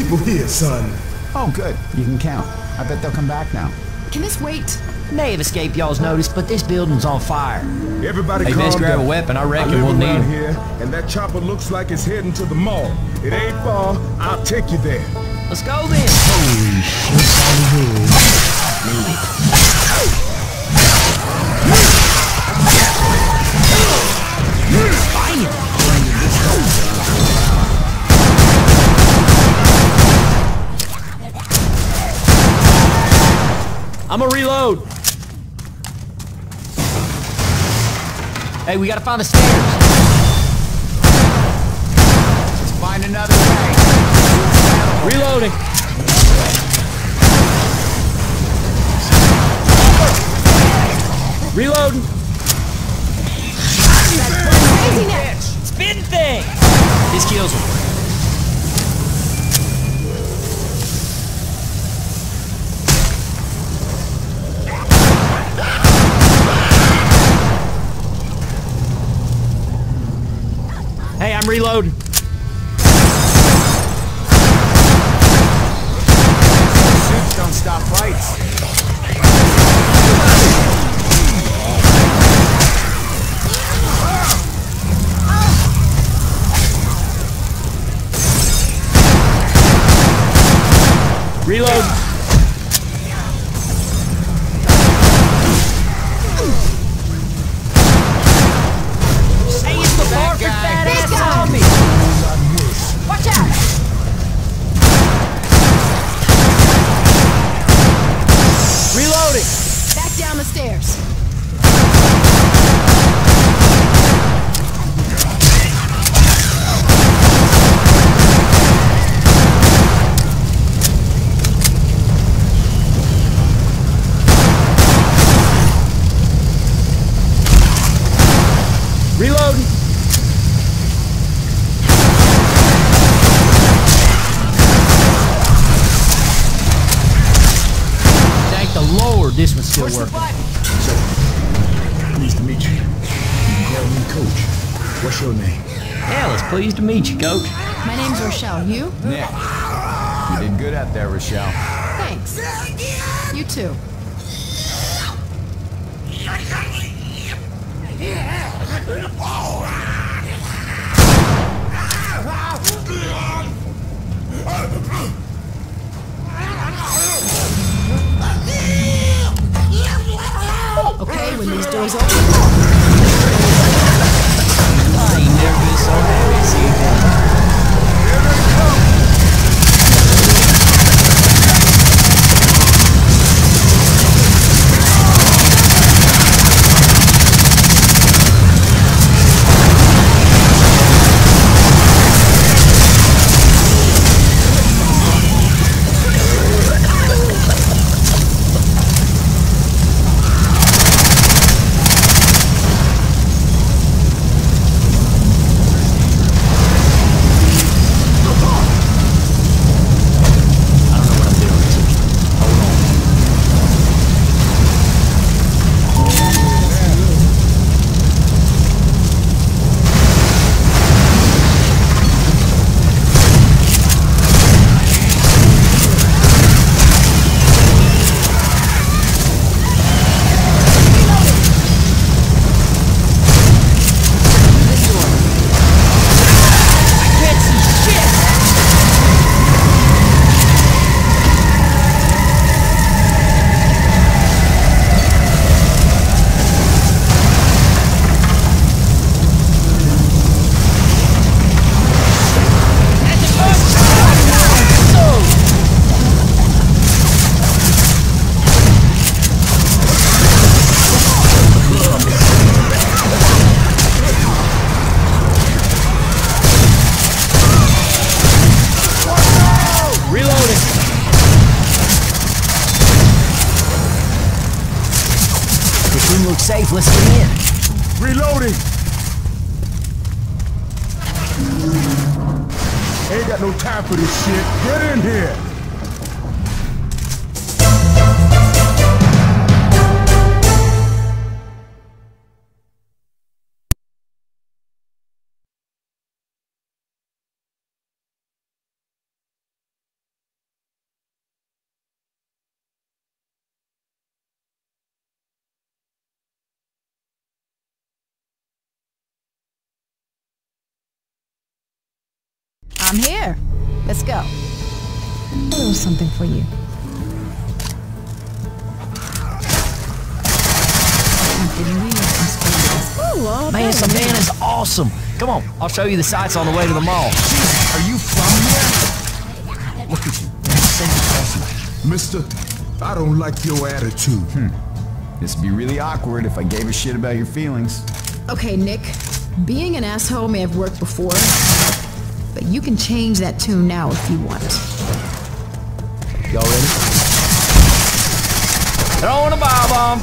people here, son. Oh, good. You can count. I bet they'll come back now. Can this wait? May have escaped y'all's notice, but this building's on fire. Everybody Hey, calm best grab down. a weapon. I reckon live we'll need around 'em. here, and that chopper looks like it's heading to the mall. It ain't far. I'll take you there. Let's go then. Holy shit. I'ma reload. Hey, we gotta find the stairs. Let's find another way. Reloading. Reloading. Spin thing. This kills him. Hey, I'm reloading. Suits don't stop fights. Reload. Hey, it's the bar for fat ass zombie. Watch out! Reloading. Back down the stairs. Reloading. Thank the Lord this one's still working. Pleased to meet you. You can call me Coach. What's your name? Hell, it's pleased to meet you, Coach. My name's Rochelle. You? Nick. You did good out there, Rochelle. Thanks. You too. Okay, when these doors open. I ain't never been so happy to see you. Look safe, let's get in. Reloading! Ain't got no time for this shit. Get in here! I'm here. Let's go. A little something for you. Man, Savannah's awesome. Come on, I'll show you the sights on the way to the mall. Are you from here? Look at you. Same person. Mister, I don't like your attitude. This'd be really awkward if I gave a shit about your feelings. Okay, Nick. Being an asshole may have worked before, but you can change that tune now if you want. Y'all ready? Throwing a bomb bomb.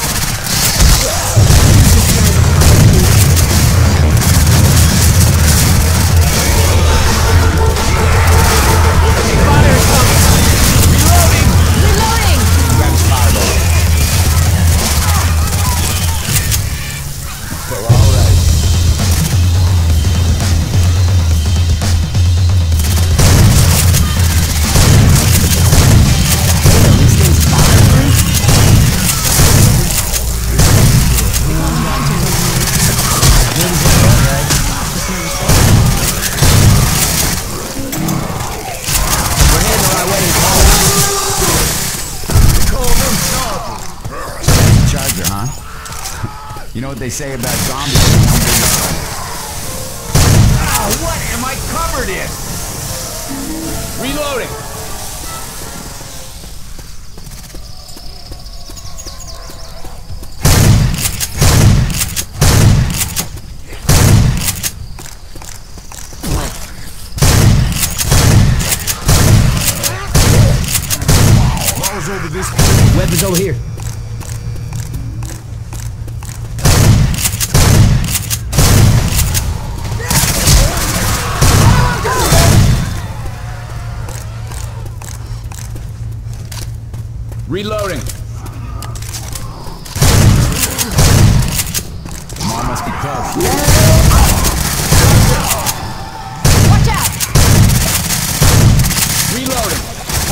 You know what they say about zombies? Oh, what am I covered in? Reloading. Balls over this way. Weapons over here. Reloading. The mall must be close. Watch out! Reloading.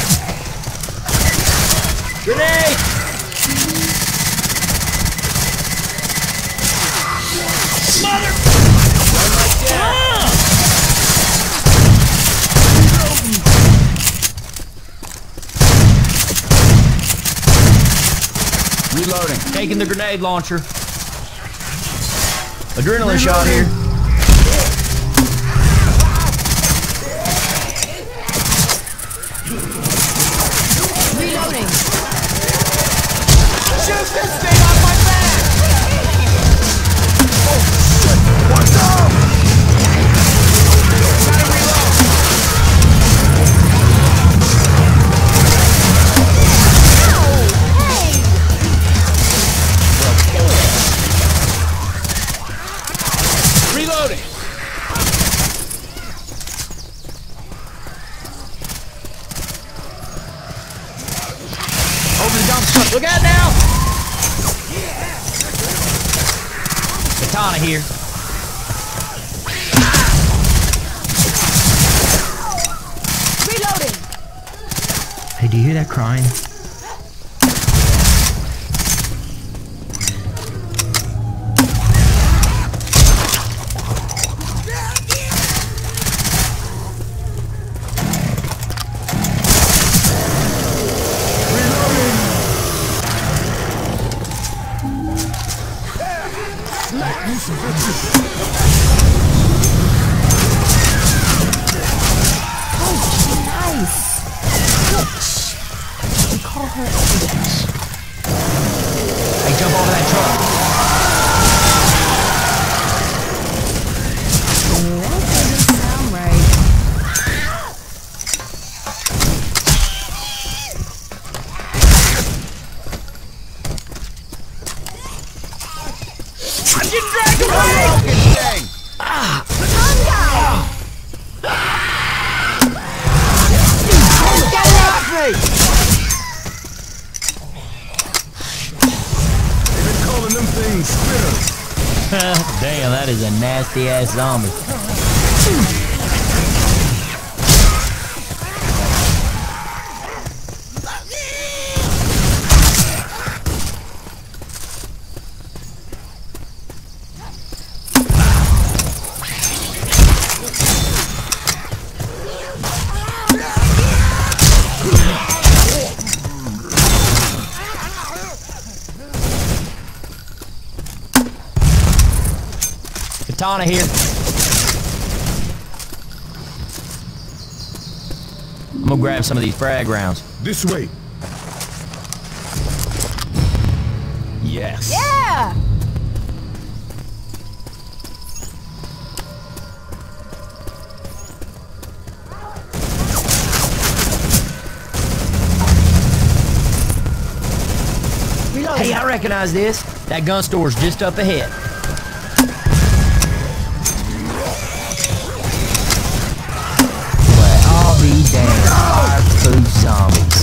Grenade! Mother! Reloading. Taking the grenade launcher. Adrenaline shot here. Reloading. Shoot this thing off my back! Oh, shit! What's up? Gotta reload! Reloading! Over the dump truck. Look out now! Katana here. Reloading. Hey, do you hear that crying? Hey, jump over that truck. That doesn't sound right. I'm getting dragged away! Get it off me! They've been calling them things spitters. Damn, that is a nasty ass zombie. katana here. I'm gonna grab some of these frag rounds. This way. Yes. Yeah! Hey, I recognize this. That gun store's just up ahead. But I'll be damned. Fire food zombies.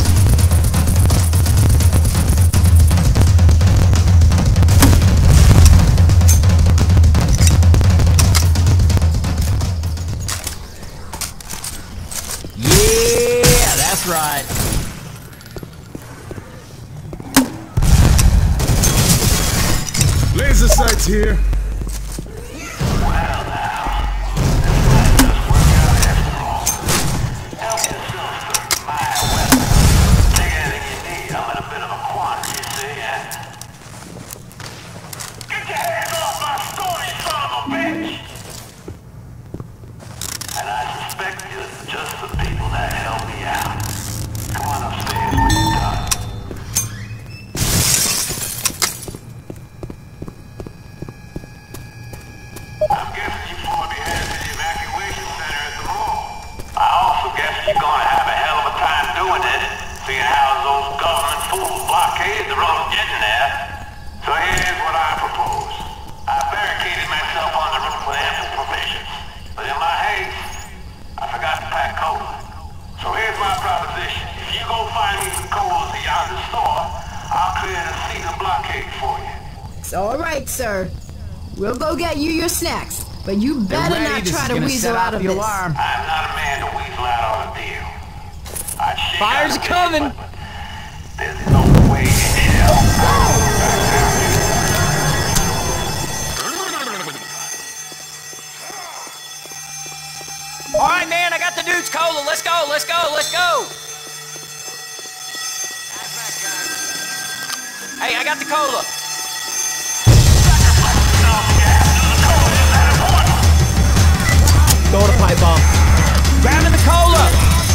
Yeah, that's right. Laser sights here. You're gonna have a hell of a time doing it, seeing how those government fools blockade the road getting there. So here's what I propose. I barricaded myself on the roof with ample provisions, but in my haste, I forgot to pack cola. So here's my proposition. If you go find me some cola at yonder store, I'll clear the cedar blockade for you. It's all right, sir. We'll go get you your snacks, but you better not try to weasel out of this. I'm not a man to weasel out on a deal. I'd shake Fire's out a coming. bit, but there's no way in hell. All right, man, I got the dude's cola. Let's go, let's go, let's go. Hey, I got the cola. Throw the pipe bomb. Grabbing the cola.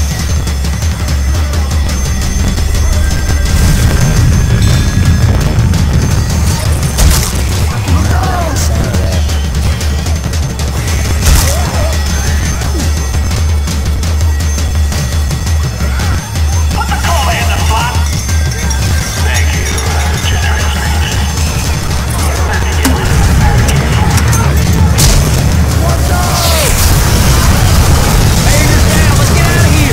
Put the cola in the slot. Thank you, generous lady. Let me get rid of the barricade. Barriers down. Let's get out of here.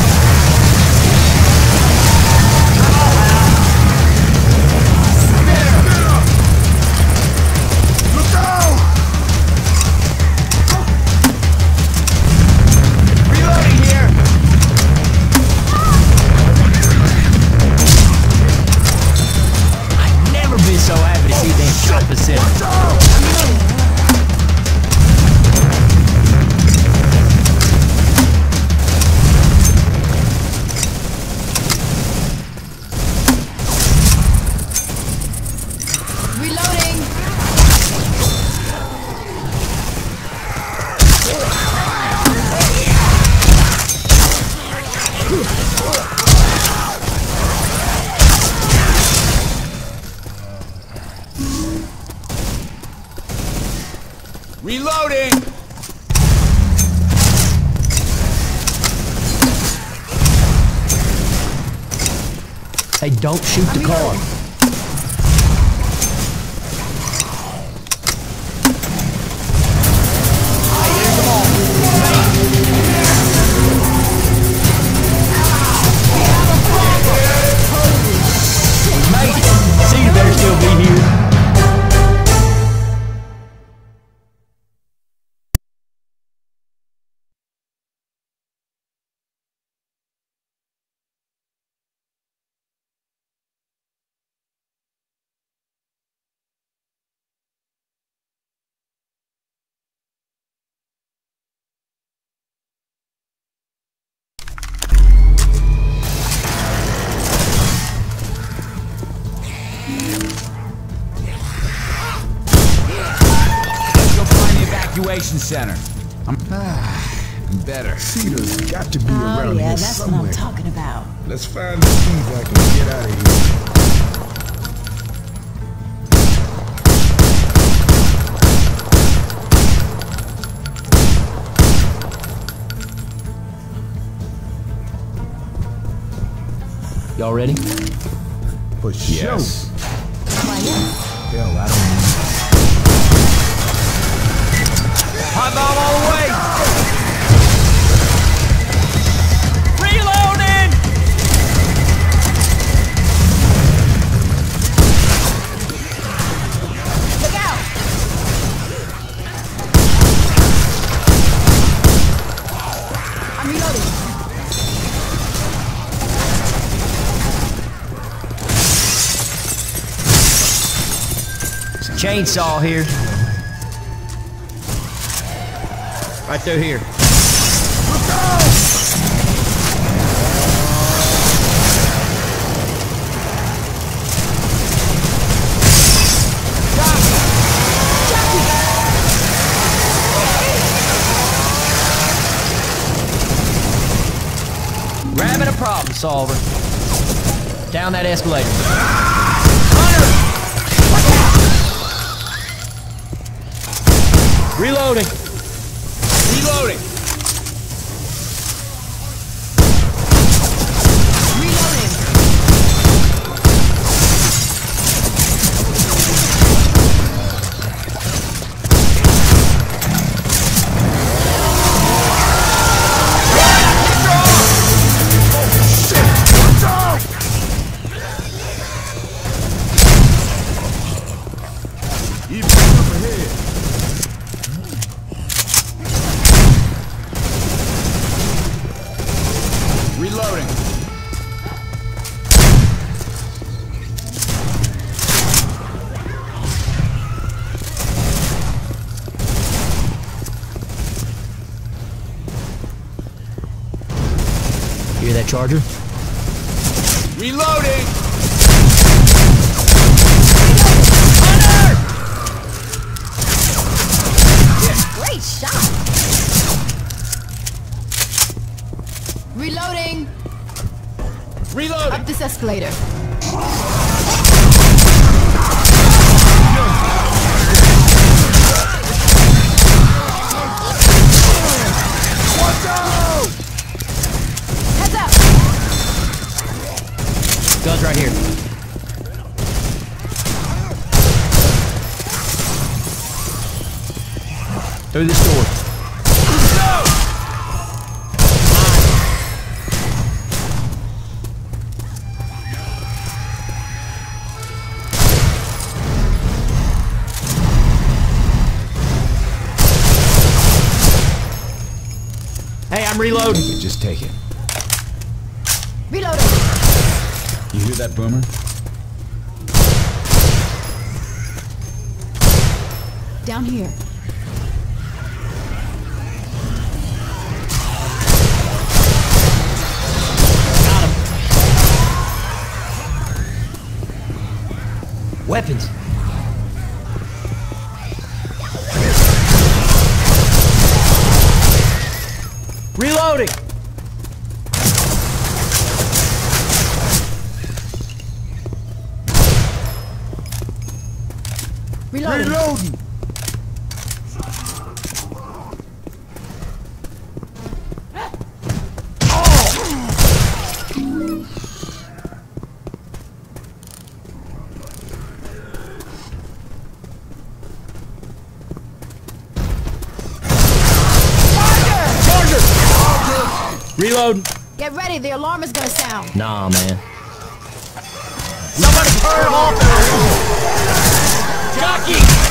Look out! Reloading here. I've never been so happy to see them shopping center. Reloading! Reloading! Hey, don't shoot the car. evacuation center. I'm better. Cedar's got to be around here that's somewhere. what I'm talking about. Let's find the key back and get out of here. Y'all ready? For sure. Yes. Hell, I don't know. Hot bomb all the way! Reloading! Look out! I'm reloading. Chainsaw here. Right through here. Grabbing a problem solver. Down that escalator. Reloading. Reloading. Reloading. Hear that charger? Reloading. Great shot! Reloading! Reloading. Up this escalator. Heads up! Guns right here. Through this door. Hey, I'm reloading. Just take it. Reloading! You hear that, Boomer? Down here. Got him. Weapons. Reloading. Reloading! Reloading! Reloading. Get ready, the alarm is gonna sound. Nah, man. Somebody turn off the jockey!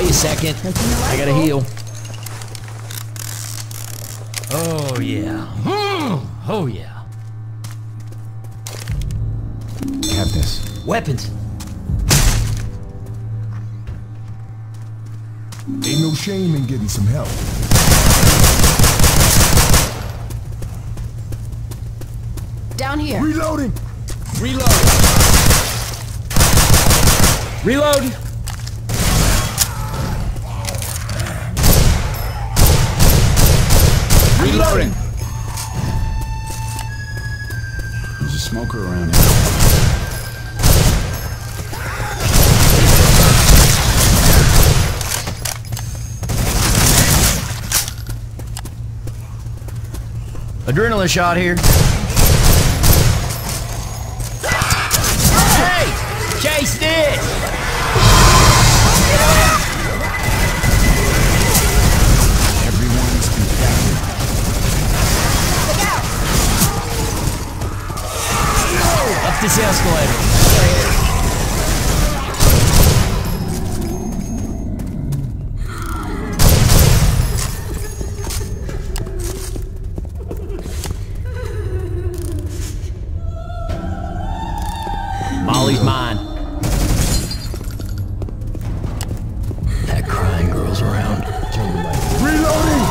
me a second. I gotta heal. Oh, yeah. Oh, yeah. Have this. Weapons. Ain't no shame in getting some help. Down here. Reloading! Reload. Reload. Reloading. There's a smoker around here. Adrenaline shot here. Hey! Chase this! Everyone's infected. Up this escalator. Molly's mine. That crying girl's around. Reloading!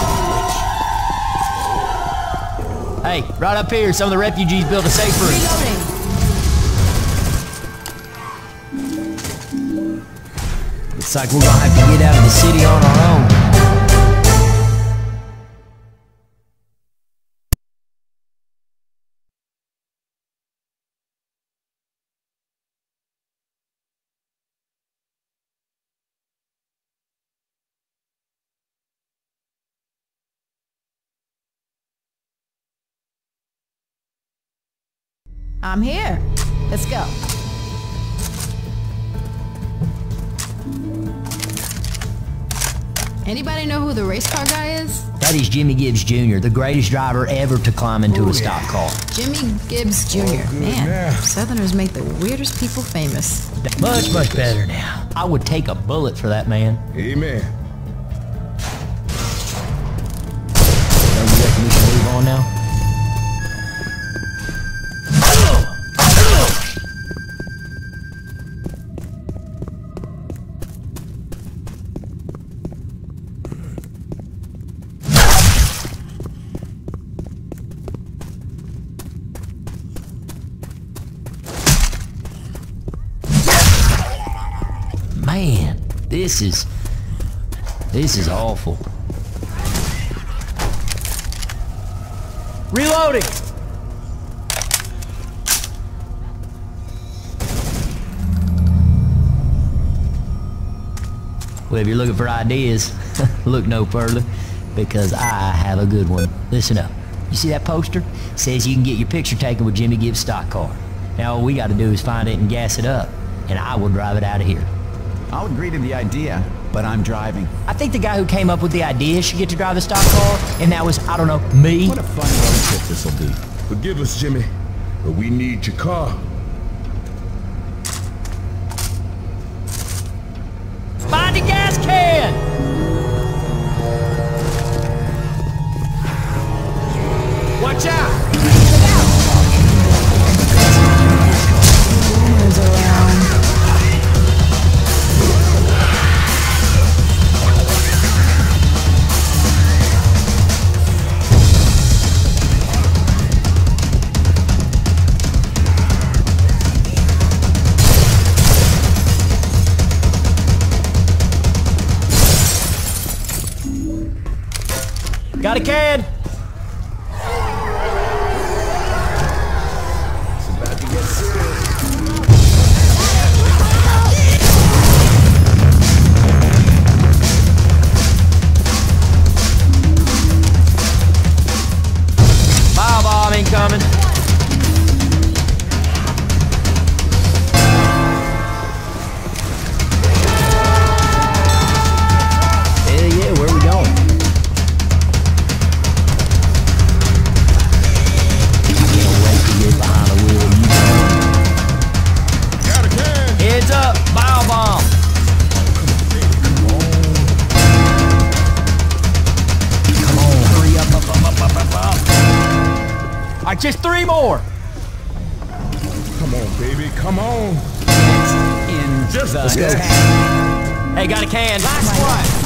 Hey, right up here, some of the refugees built a safe room. Reloading. Looks like we're gonna have to get out of the city on our own. I'm here. Let's go. Anybody know who the race car guy is? That is Jimmy Gibbs Jr., the greatest driver ever to climb into a stock car. Jimmy Gibbs Jr. Man, now. Southerners make the weirdest people famous. Much, much better now. I would take a bullet for that man. Amen. So you reckon we should move on now? Man, this is awful. Reloading! Well, if you're looking for ideas, look no further, because I have a good one. Listen up. You see that poster? It says you can get your picture taken with Jimmy Gibbs' stock car. Now all we gotta do is find it and gas it up, and I will drive it out of here. I'll agree to the idea, but I'm driving. I think the guy who came up with the idea should get to drive the stock car, and that was, I don't know, me. What a fun road trip this'll be. Forgive us, Jimmy, but we need your car. Find a gas can! Watch out! Rumors around. Got a can! It's about to get serious. Bomb incoming. Hell yeah, where we going? right, just 3 more. Come on, baby, come on. In Just the let's go. tank. Hey, got a can. Last one.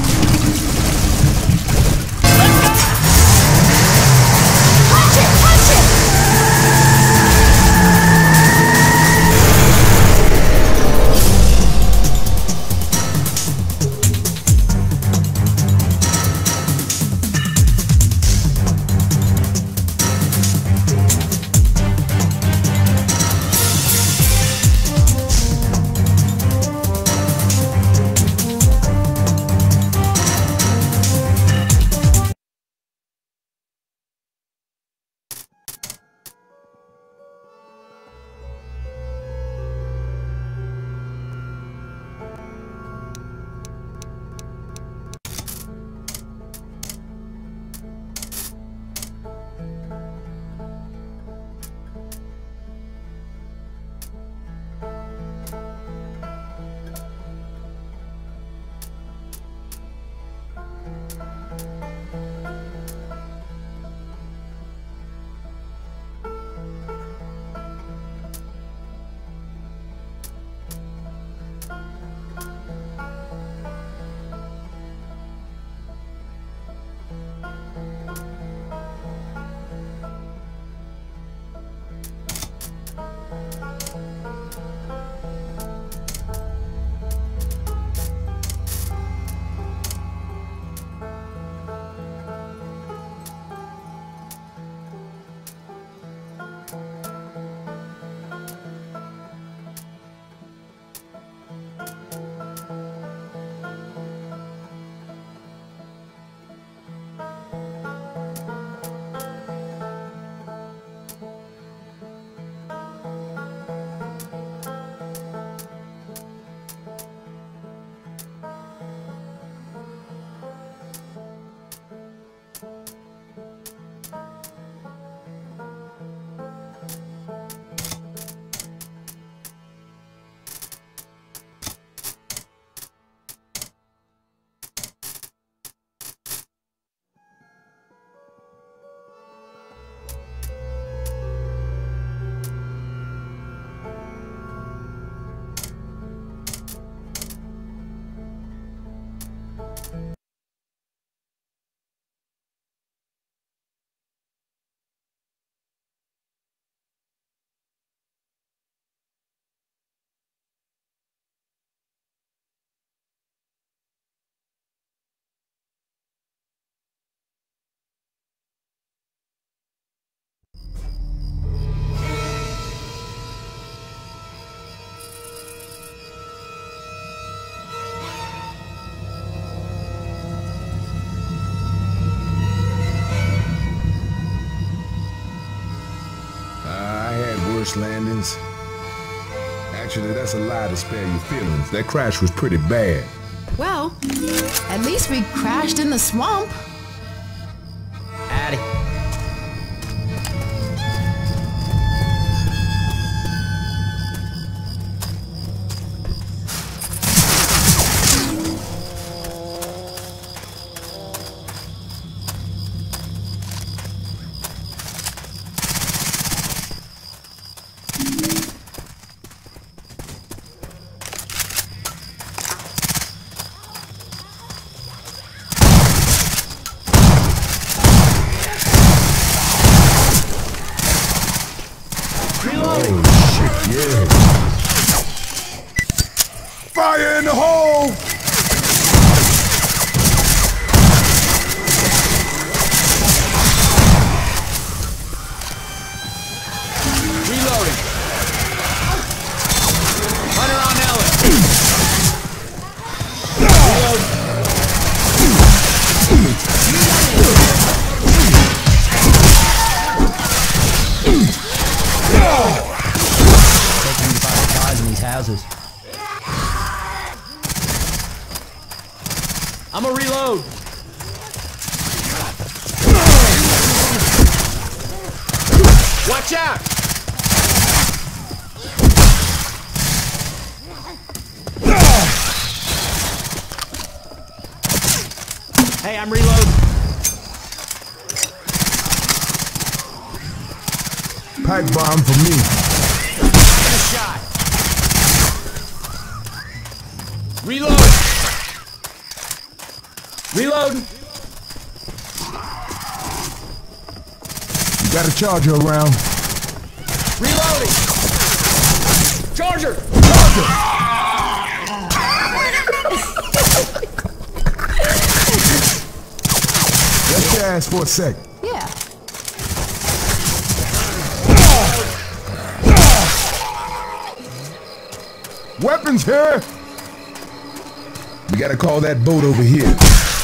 Punch it! Punch it! Worse landings. Actually, that's a lie to spare your feelings. That crash was pretty bad. Well, at least we crashed in the swamp. Addy. Fire in the hole! Reloading. Hunter on Ellis. Taking 5 cars in these houses. I'm a reload. Watch out! Hey, I'm reloading. Pipe bomb for me. Good shot. Reload. Reloading. You got a charger around. Reloading. Charger. Charger! Let's your ass for a sec. Yeah. Weapons here! We gotta call that boat over here.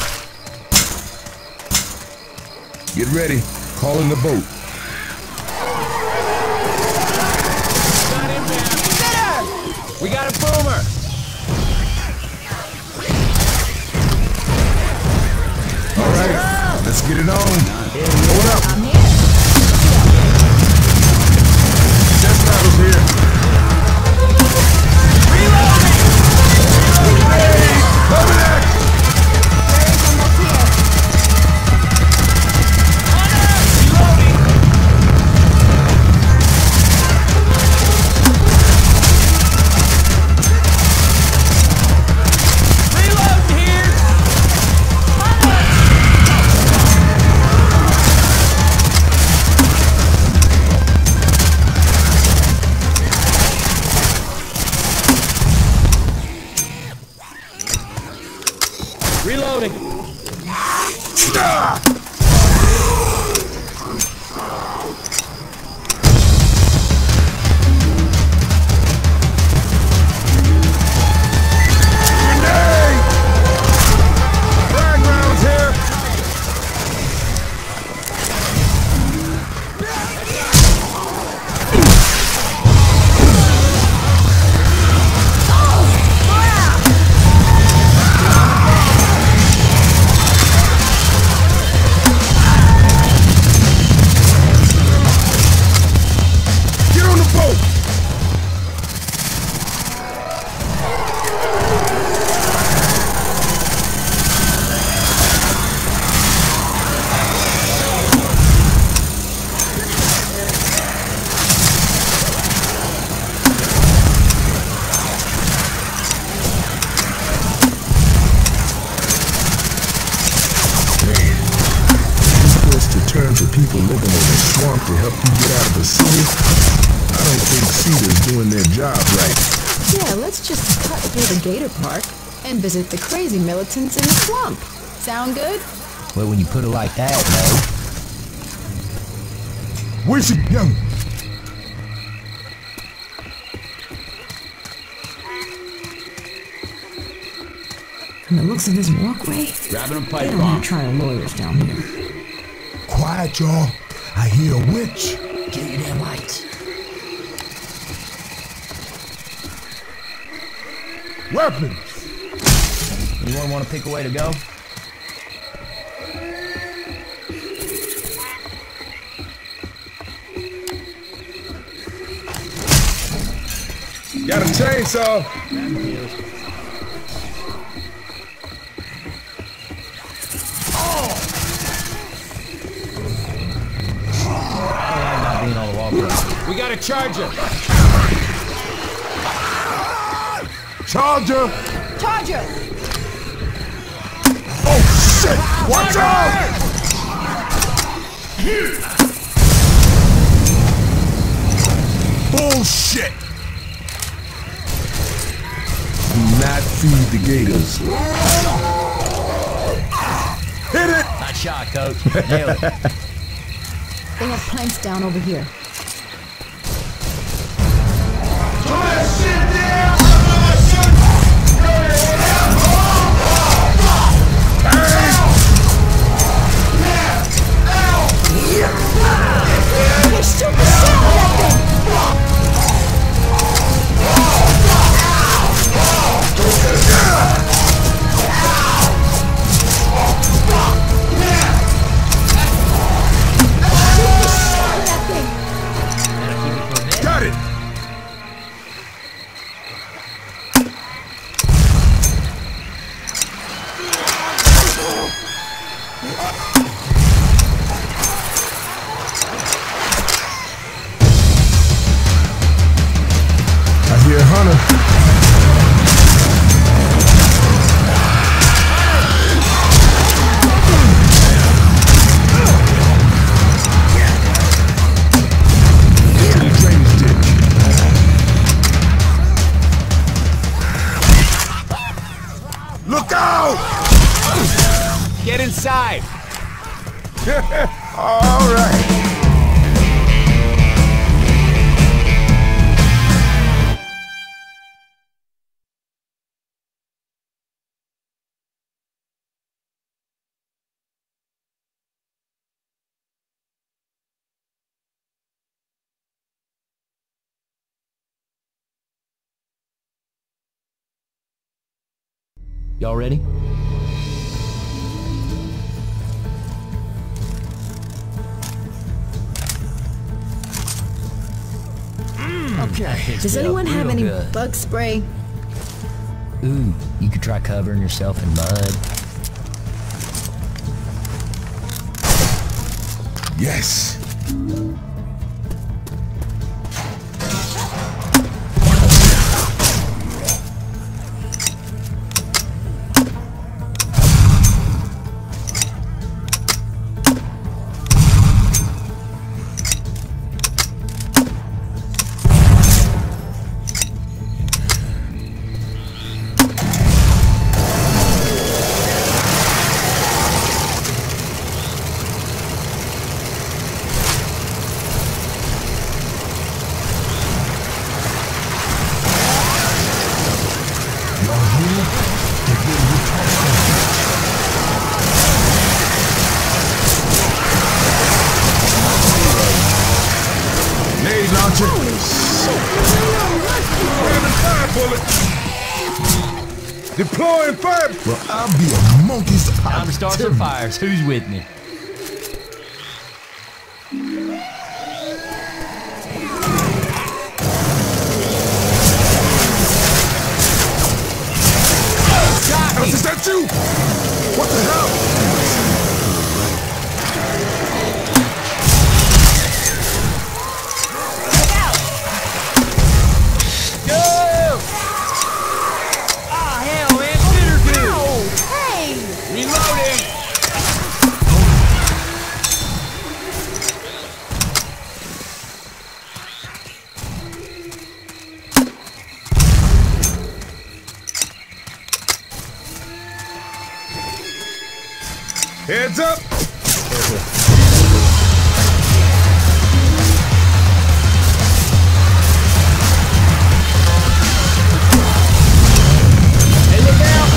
Get ready. Calling the boat. Got him down. We got a boomer. All right, let's get it on. Hold up. I'm here. Just battles here. Cover that! There's almost here. Reloading. Frag rounds here. Get on the boat. Supposed to turn to people living in the swamp to help you get out of the city? I don't think CEDA's doing their job right. Yeah, let's just cut through the Gator Park and visit the crazy militants in the swamp. Sound good? Well, when you put it like that, no. Where's it young? From the looks of this walkway, Grabbing a they pipe don't bomb. have trial lawyers down here. Quiet, y'all. I hear a witch. Get your damn lights. Weapons. Anyone want to pick a way to go? Got a chainsaw. Not being on the walkway. We got a charger. Charger. Charger! Oh, shit. Watch out. Bullshit. Do not feed the gators. Hit it. Nice shot, Coach. Nailed it. They have planks down over here. Hey, shoot the shit out of that thing! Got it. runner. To the drainage ditch. Look out! Get inside. All right. Y'all ready? Okay. Does anyone have real any good. bug spray? Ooh, you could try covering yourself in mud. Yes. Nade launcher. Grabbing fire bullet. Deploying fire. Well, I'll be a monkey's Time to start some fires. Who's with me? Is that you? What the hell? Ah, hell, man. Bitter dude. Hey! Reloading. Heads up. Hey, look out.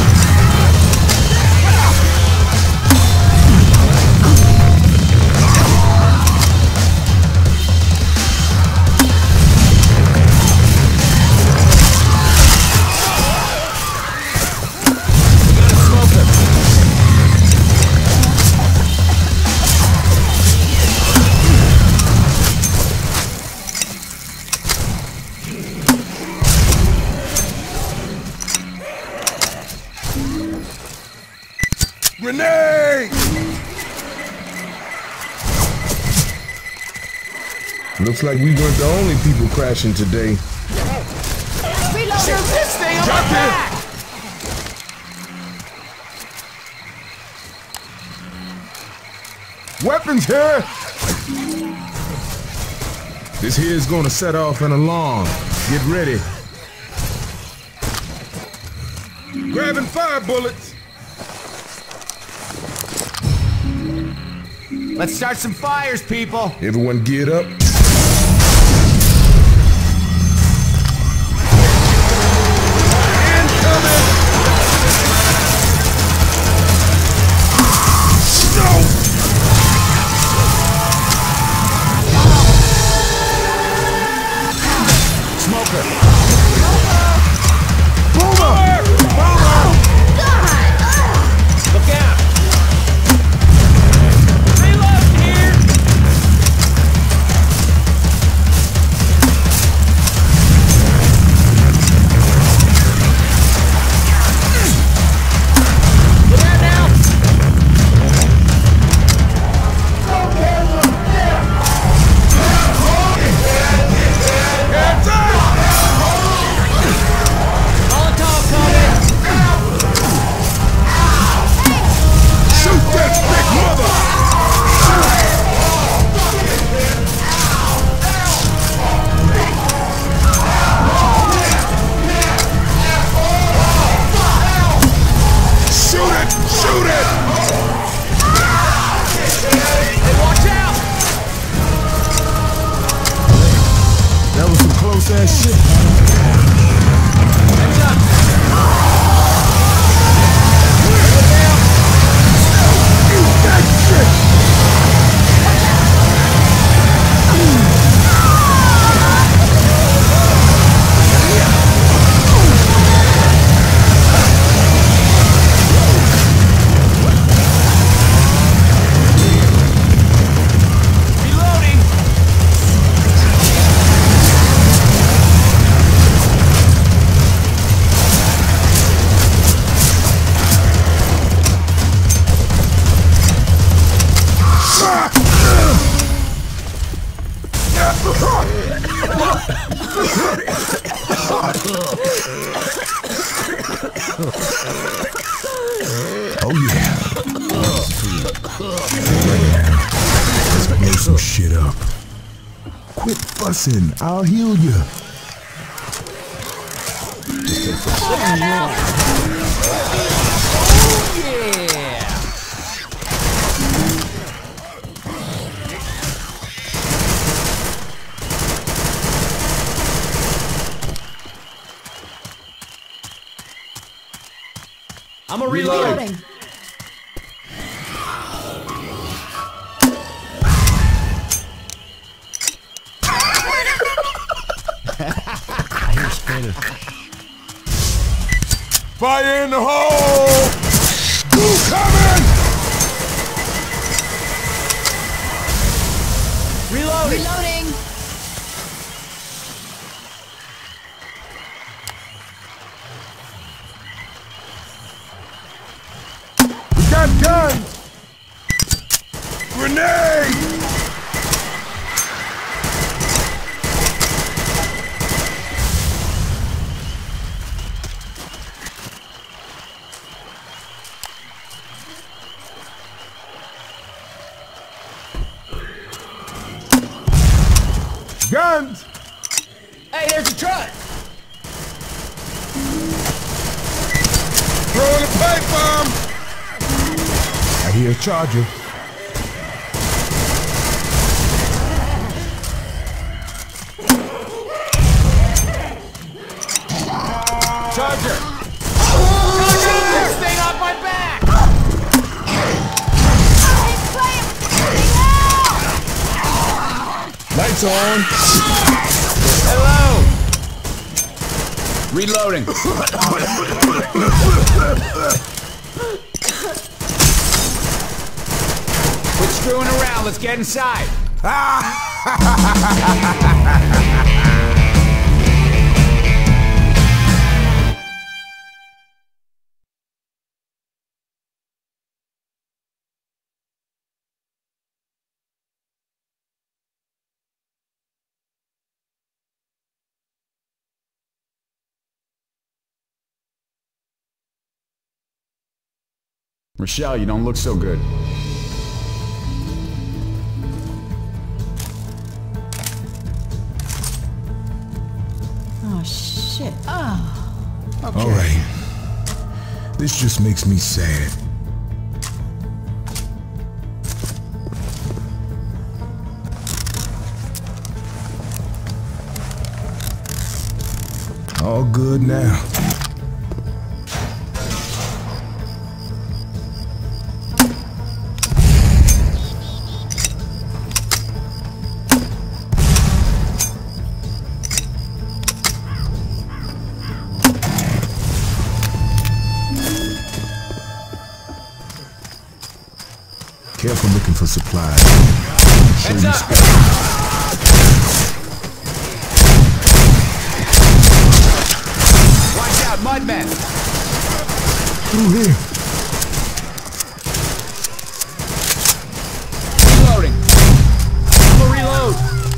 Grenade! Looks like we weren't the only people crashing today. Shoot this thing on my Drop it. back. Weapons here! This here is gonna set off an alarm. Get ready. Grabbing fire bullets. Let's start some fires, people. Everyone get up. Look out. Reload here. Let's blow some shit up. Quit fussing. I'll heal you. I'm a reload. Reloading. Fire in the hole! Who's coming? Reloading. Reloading. We got guns! Grenade! Guns! Hey, there's a truck. Throwing a pipe bomb! I hear a charger. Charger. Get this thing off my back. Lights on! Hello. Reloading. Quit screwing around. Let's get inside. Rochelle, you don't look so good. Oh, shit. Oh. Okay. All right. This just makes me sad. All good now. Careful looking for supplies. Show Heads you up. Watch out, mudmen. through here. Reloading. I'm a reload.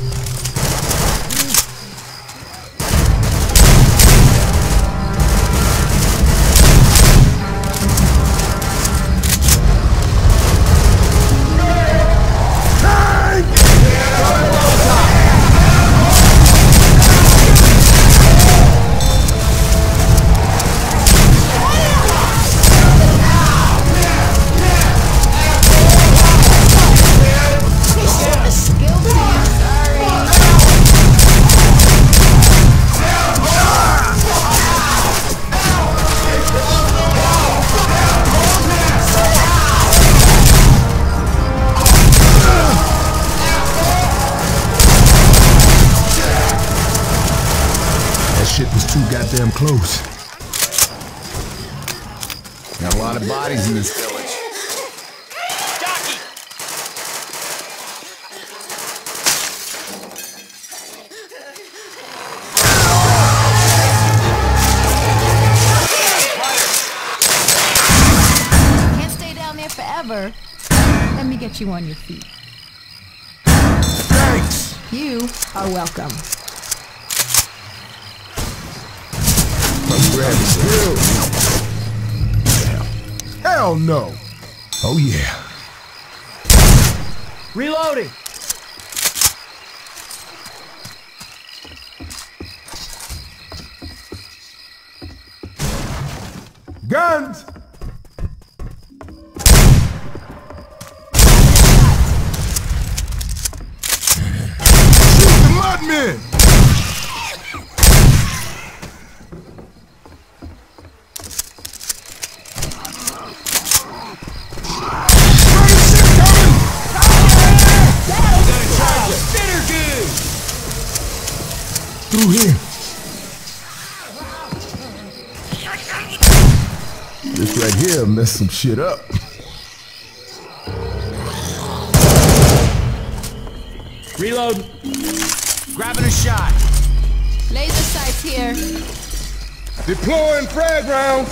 Shit was too goddamn close. Got a lot of bodies in this village. Can't stay down there forever. Let me get you on your feet. Thanks! You are welcome. Grab it still. Hell no. Oh yeah. Reloading! Guns! Shoot the mudmen! Through here. This right here messed some shit up. Reload. Grabbing a shot. Laser sights here. Deploying frag rounds.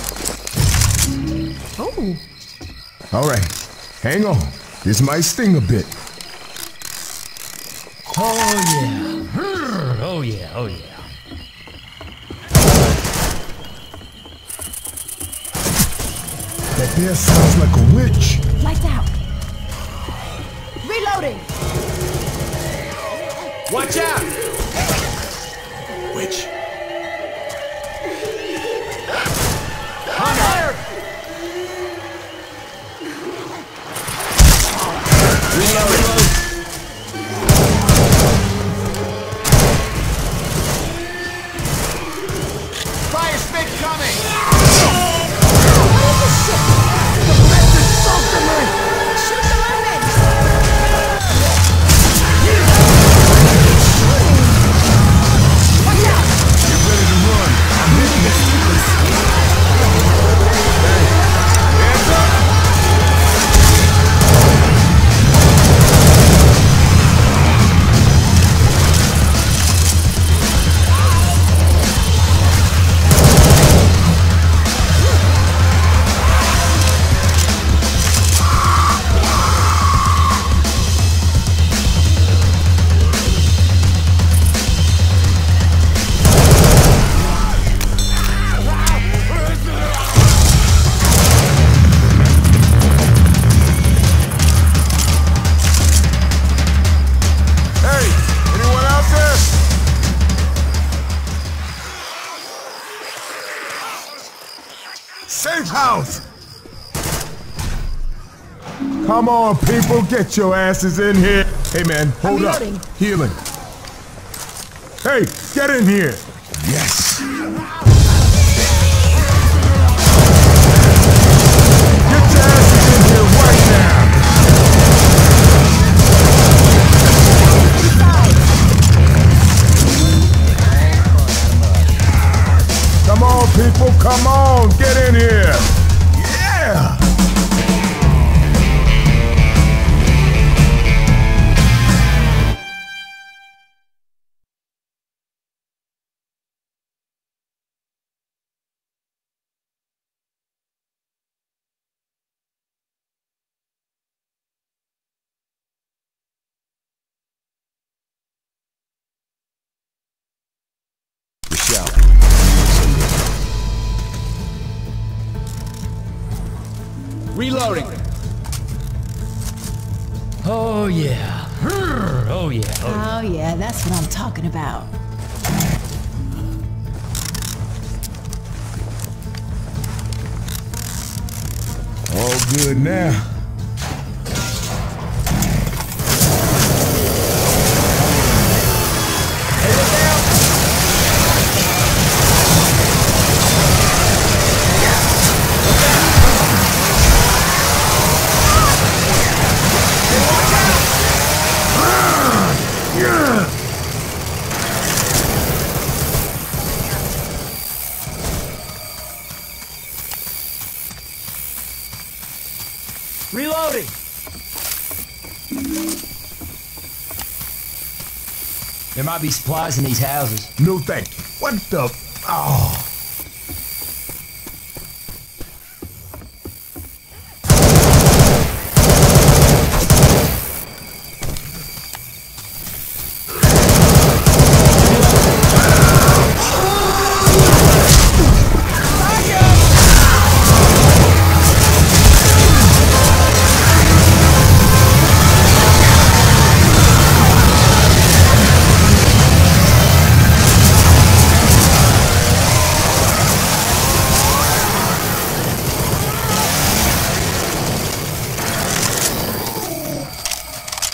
Oh. All right, hang on. This might sting a bit. Oh, yeah. Oh, yeah. Oh, yeah. That there sounds like a witch. Lights out. Reloading. Watch out! Witch. Hunter! Reload. Fire spit coming! Shoot the mermaid. Watch out. Get ready to run. I'm hitting the sleepers. Hey, hands up. Hey, anyone out there? Safe house! Come on, people, get your asses in here. Hey, man, hold up. reloading. Healing. Hey, get in here. Yes. Get your asses in here right now. Come on, people, come on, get in here. Yeah. Reloading. Oh, yeah. Oh, yeah. Oh, yeah, that's what I'm talking about. All good now. Reloading. There might be supplies in these houses. No thank you. What the? Oh.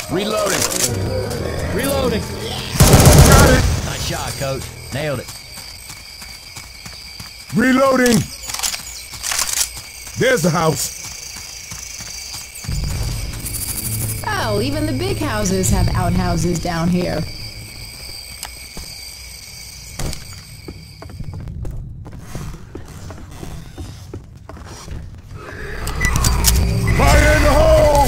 Reloading. Reloading. Got it! Nice shot, Coach. Nailed it. Reloading! There's the house. Oh, even the big houses have outhouses down here. Fire in the hole!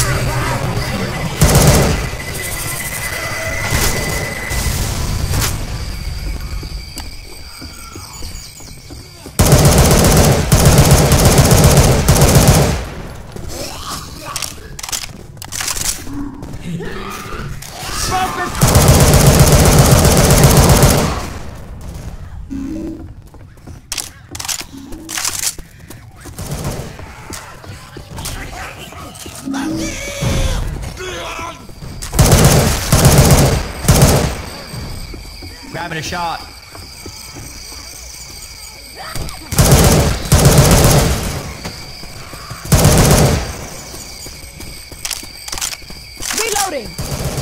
Grabbing a shot. Reloading!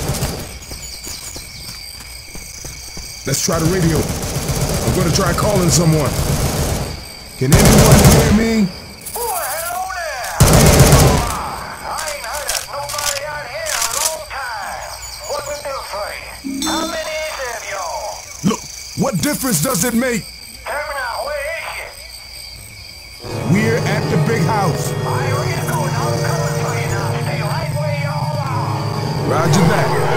Let's try the radio. I'm gonna try calling someone. Can anyone hear me? Oh, hello there! I ain't heard of nobody out here in a long time. What we do for you? How many is there of y'all? Look, what difference does it make? Terminal, where is you? We're at the big house. I already go. Now I'm coming for you now. Stay right where y'all are. Roger that.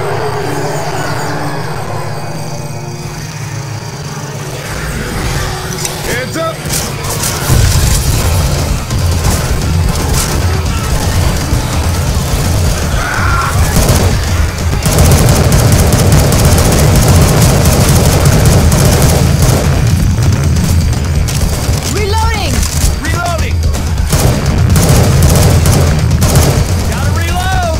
Heads up! Reloading! Reloading. Gotta reload.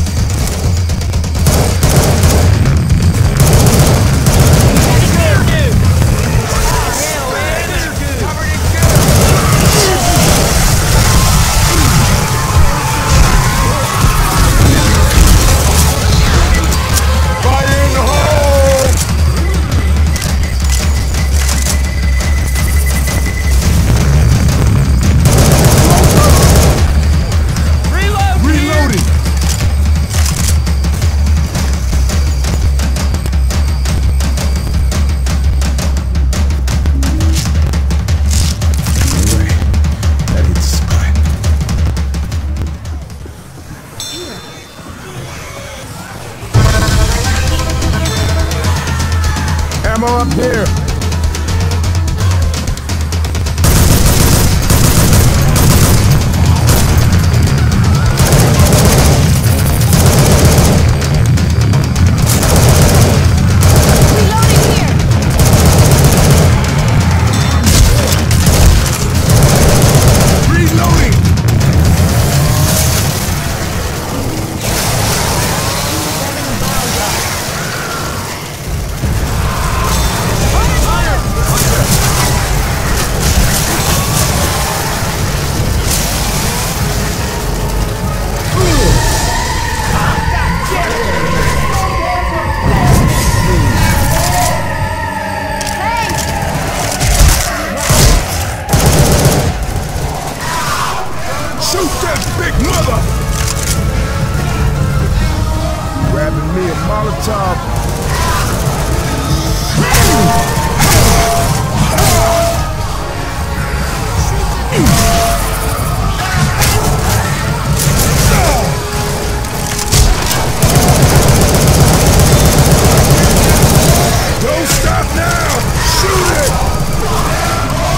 Fire in the hole! Reload. Reloading! Alright, that hits the spot. Ammo up here! Reloading here! Reloading! Shoot that big mother! Grabbing me a Molotov. Don't stop now! Shoot it!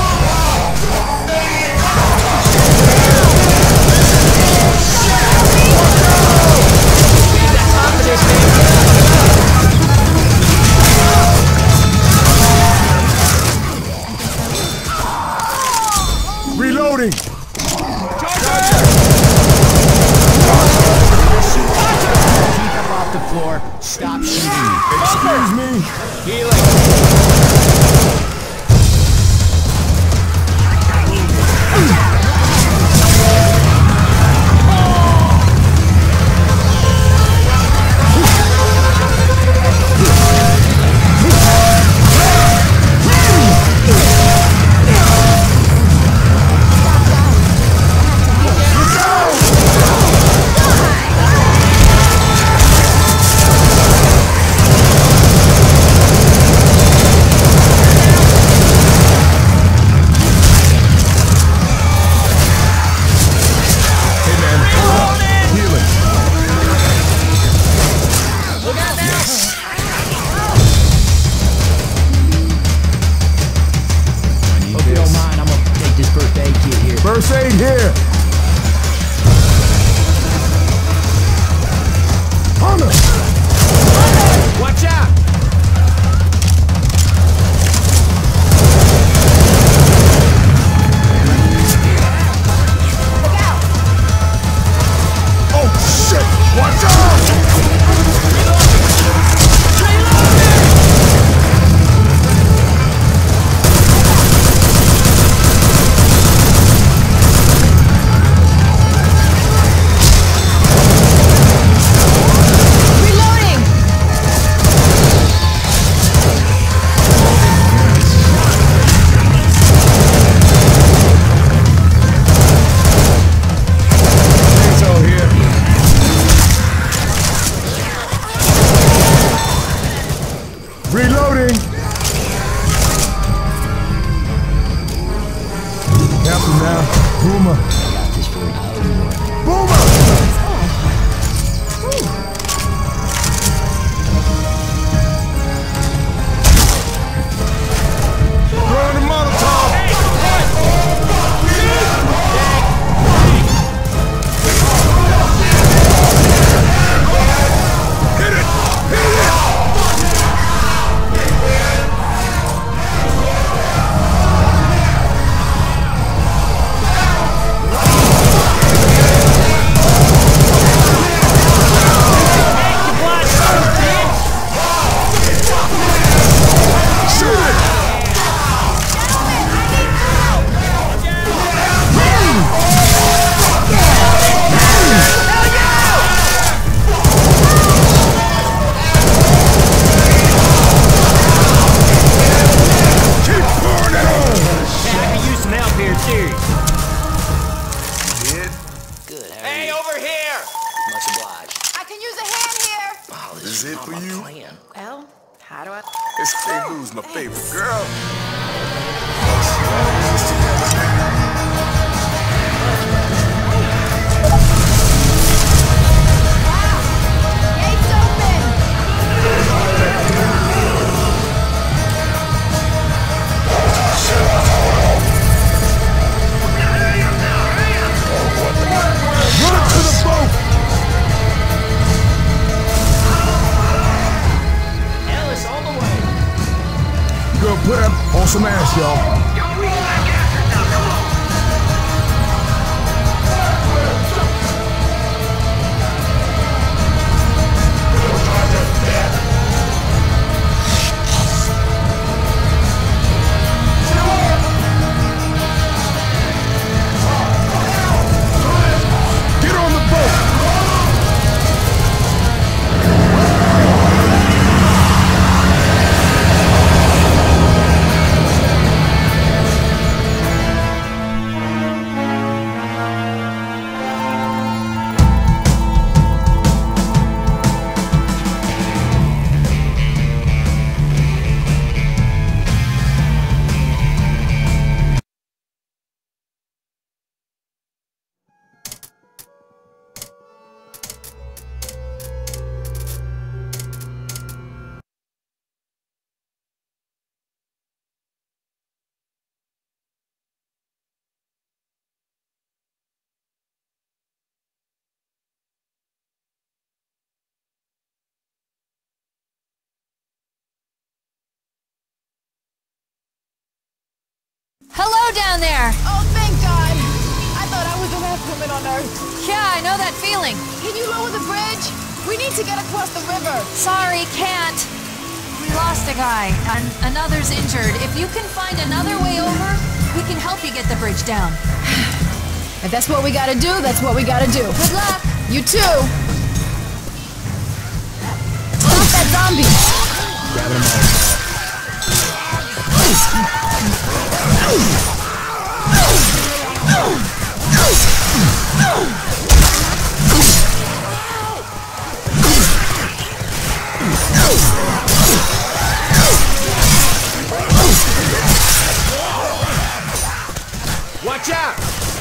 Reloading! Keep up off the floor. Stop shooting. Excuse me! Healing. Watch out! Reloading! Careful now. Boomer. Boomer! Throwing the Molotov! Hit it! Hit it! Is it for you? Well, how do I... Escape Lou's my favorite girl. Gates open! Run to the boat! Ellis, on the way. Gonna put up on some ass, y'all. Get on the boat! Hello down there! Oh, thank God! I thought I was the last woman on Earth. Yeah, I know that feeling. Can you lower the bridge? We need to get across the river. Sorry, can't. We lost a guy, and another's injured. If you can find another way over, we can help you get the bridge down. If that's what we gotta do, that's what we gotta do. Good luck! You too! Stop that zombie! Grabbing them all. Watch out!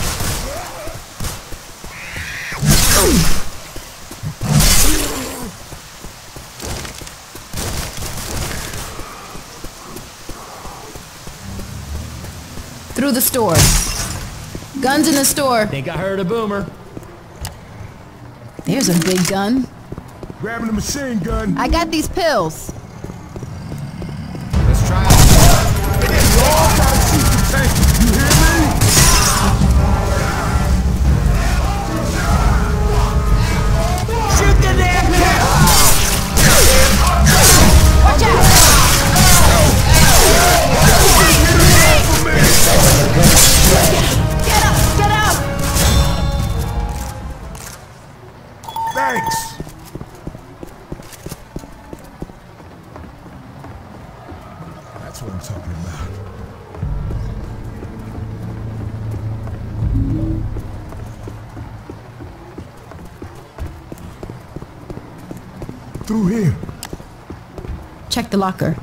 Through the store. Guns in the store. Think I heard a boomer. There's a big gun. Grabbing the machine gun. I got these pills. Let's try it. You all gotta shoot the tank. You hear me? Shoot Thanks. That's what I'm talking about. Through here. Check the locker.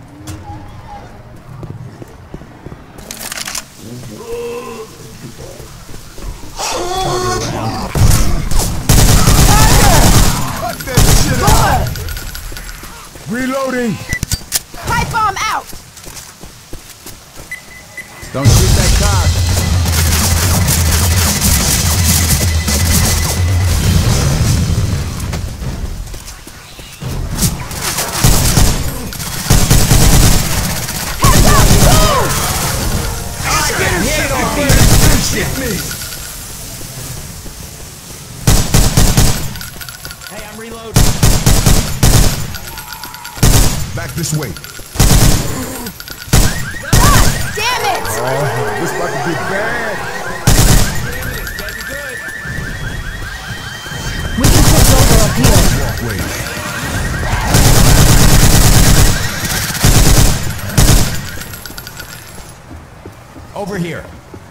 Reloading! Pipe bomb out! Don't shoot that car. Hey, I'm reloading. Back this way. Damn it! Oh, this about to get bad. We can switch over up here. Walkway. Over here.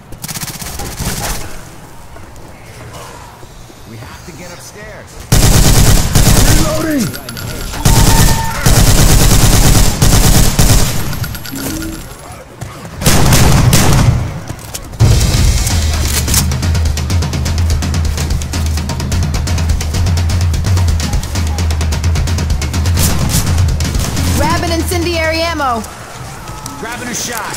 We have to get upstairs. Reloading! Grabbing incendiary ammo. Grabbing a shot.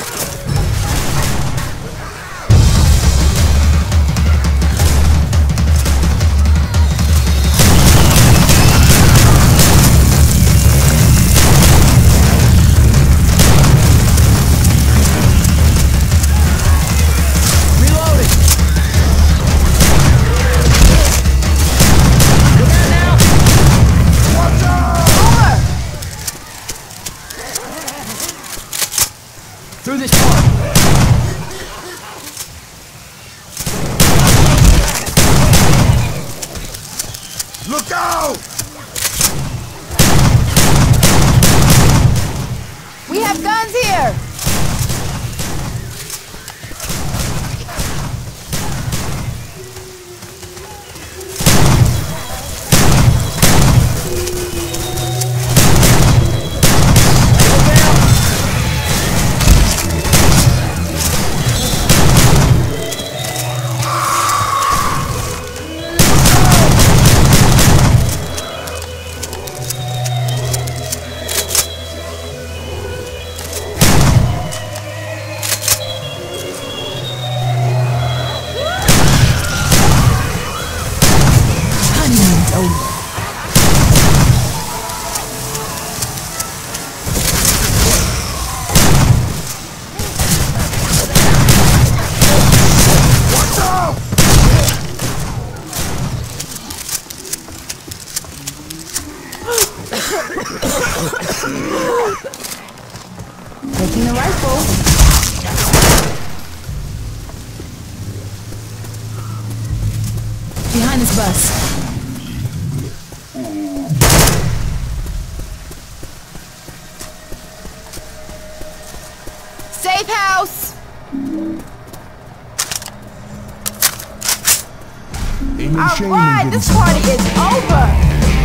Through this part. Look out! We have guns here! Taking the rifle. Behind this bus. Safe house! Ain't no shame in Alright, getting this some party is over!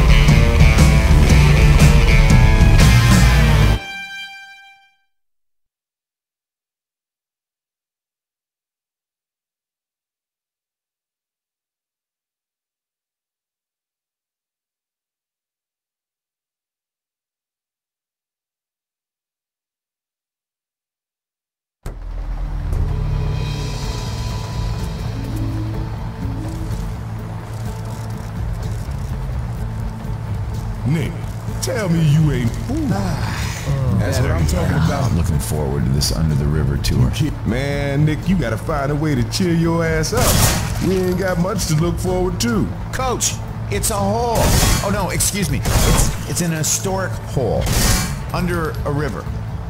Nick, tell me you ain't fool. That's what I'm talking about. I'm looking forward to this Under the River tour. Man, Nick, you gotta find a way to cheer your ass up. We ain't got much to look forward to. Coach, it's a hole. Oh no, excuse me. It's an historic hole under a river.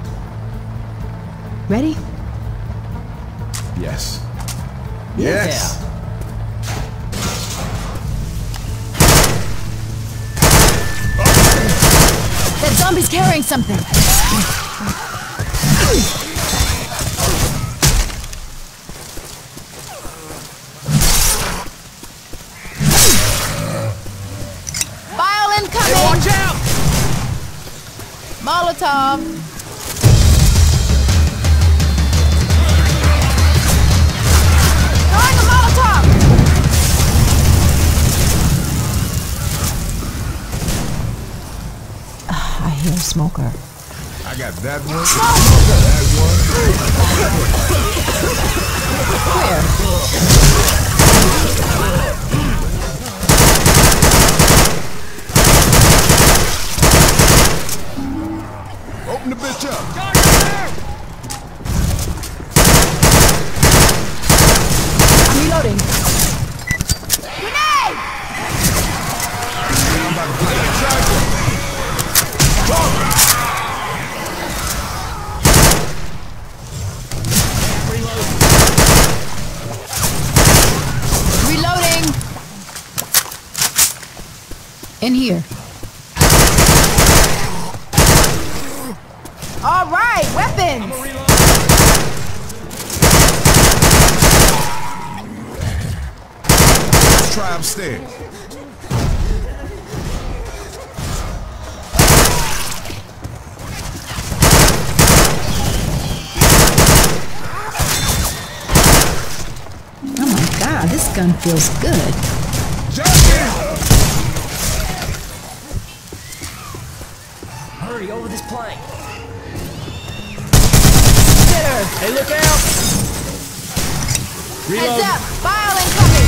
Ready? Yes. Yes. Zombie's carrying something. File incoming! Hey, watch out! Molotov. Throwing a Molotov! I hear Smoker. I got that one. Where? Open the bitch up. I'm reloading. Grenade! I'm about to put that charger. Reloading. In here. All right, weapons. Let's try upstairs. Oh my God, this gun feels good. Hurry, over this plank. Hey, look out! heads up, file incoming.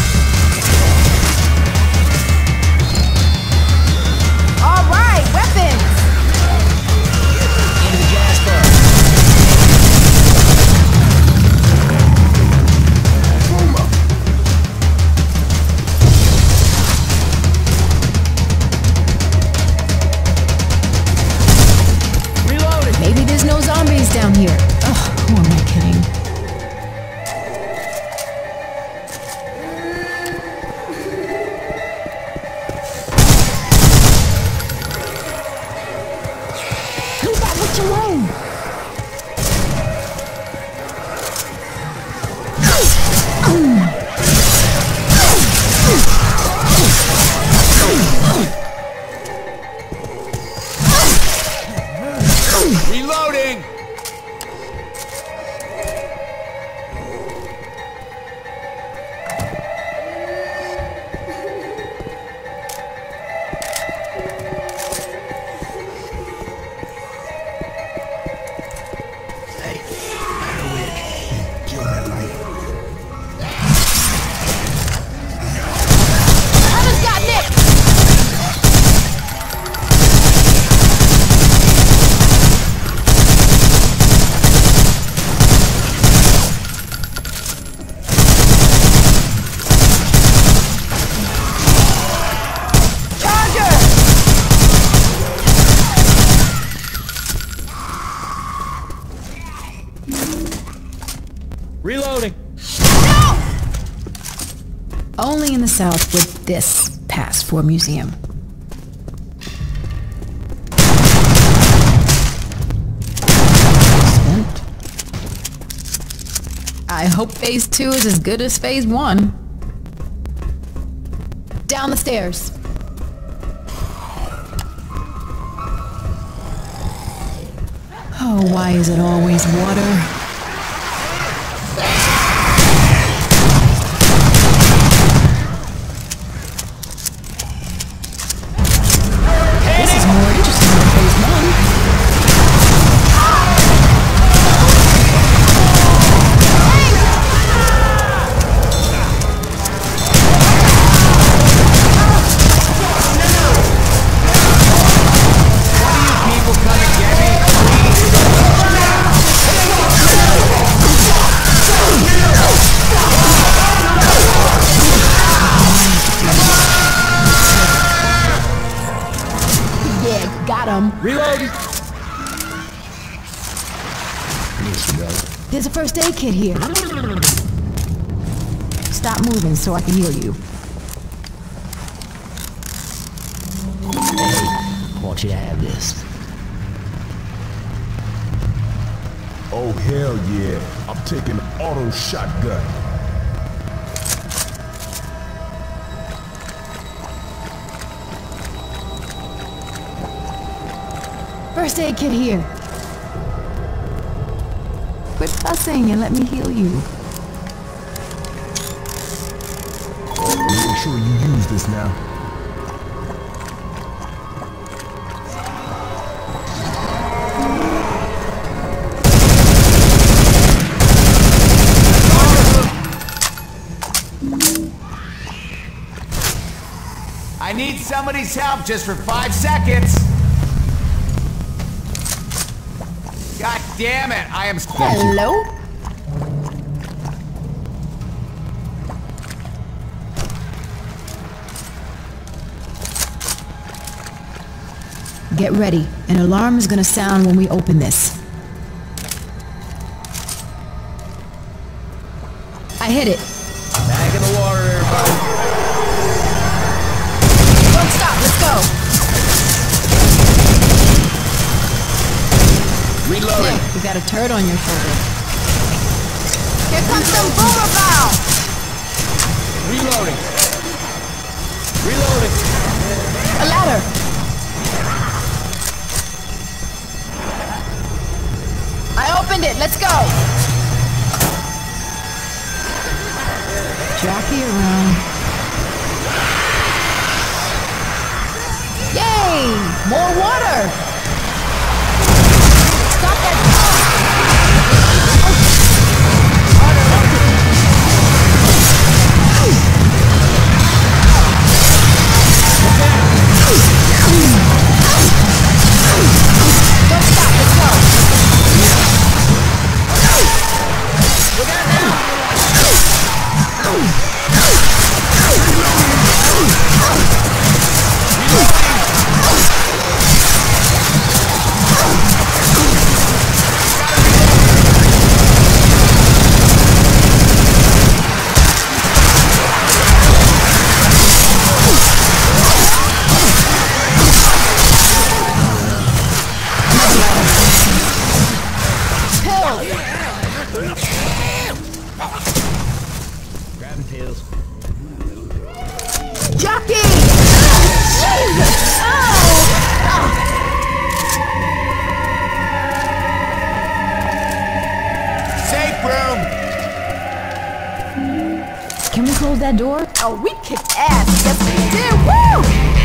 All right, weapons. Into the gas bug. Reloading. Maybe there's no zombies down here. Ugh, who am I kidding? Leave that witch alone. Reloading. Others got nicked. Charger. Reloading. Only in the South would this pass for a museum. Spent. I hope phase 2 is as good as phase 1. Down the stairs. Oh, why is it always water? This is more interesting than phase 1. People come and get me. Yeah, got him. Reloading. There's a first aid kit here. Stop moving so I can heal you. Come want you to have this. Oh, hell yeah. I'm taking auto shotgun. First aid kit here. Quit fussing and let me heal you. Make sure you use this now. I need somebody's help just for 5 seconds. God damn it, I am... Hello? Get ready. An alarm is gonna sound when we open this. I hit it. Back in the water, everybody. Don't stop, let's go. Reloading. You got a turd on your shoulder. Here comes some boomer valve. Reloading. Reloading. A ladder. I opened it, let's go. Jockey around. Yay! More water! Stop that! Don't stop, let's go! Look out now! Grabbing pills. Jockey! Jesus! Safe room. Can we close that door? Oh, we kicked ass. Yes, we did. Woo!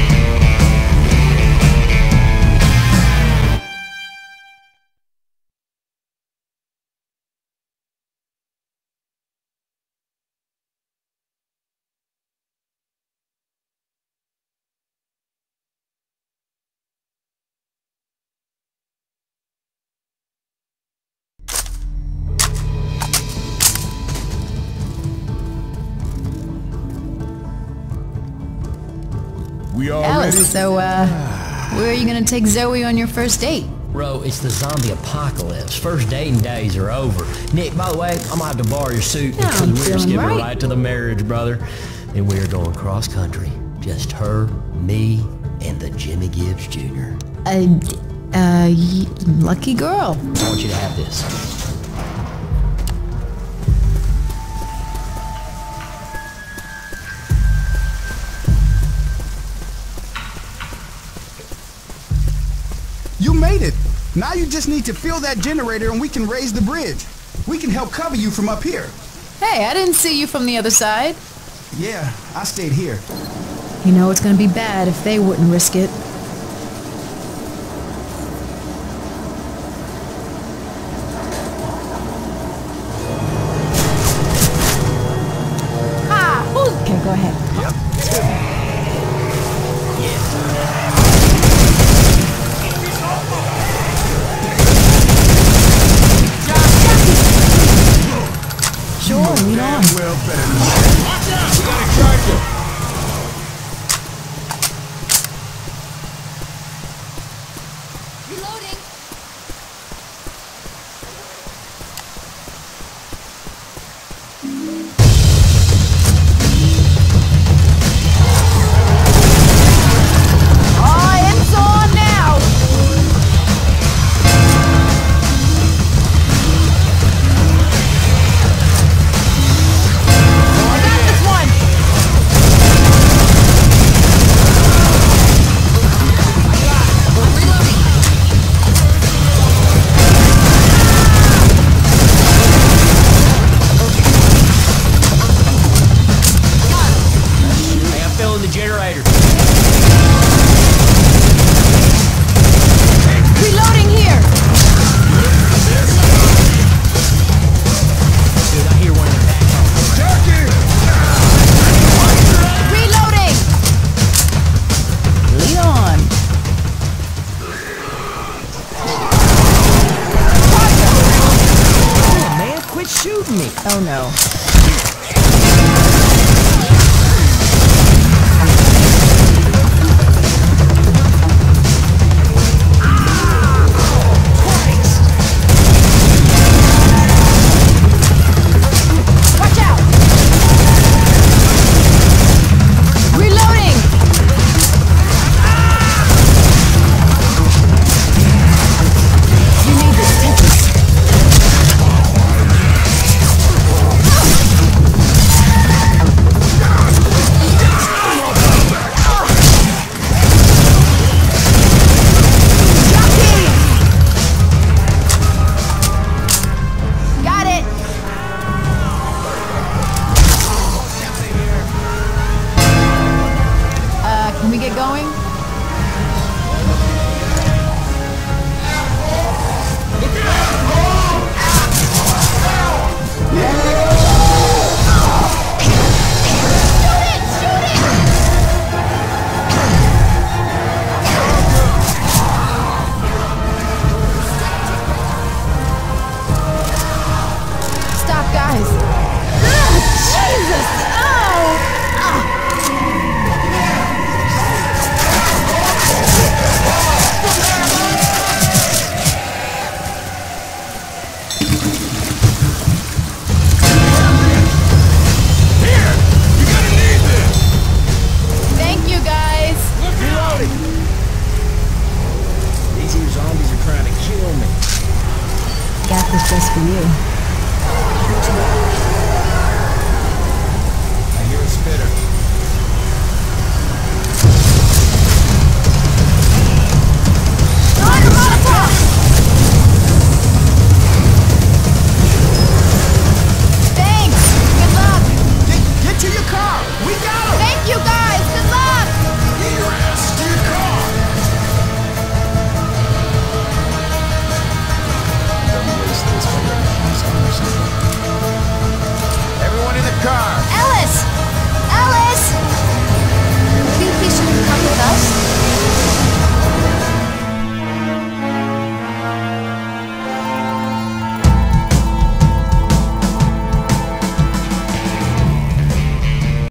We all ready? Alice, so, where are you gonna take Zoe on your first date? Bro, it's the zombie apocalypse. First dating days are over. Nick, by the way, I'm gonna have to borrow your suit Yeah, because I'm we're feeling skipping right. right to the marriage, brother. And we're going cross country. Just her, me, and the Jimmy Gibbs Jr. Lucky girl. I want you to have this. You made it! Now you just need to fill that generator and we can raise the bridge. We can help cover you from up here. Hey, I didn't see you from the other side. Yeah, I stayed here. You know it's gonna be bad if they wouldn't risk it. Okay, go ahead. Sure, lead on. Well, better than that. We gotta charge him. Oh no. Watch out! Reloading! You need this, take this. Got it! Can we get going? Stop, guys! Jesus! Thank you, guys! Reloading! These here zombies are trying to kill me. Got this just for you.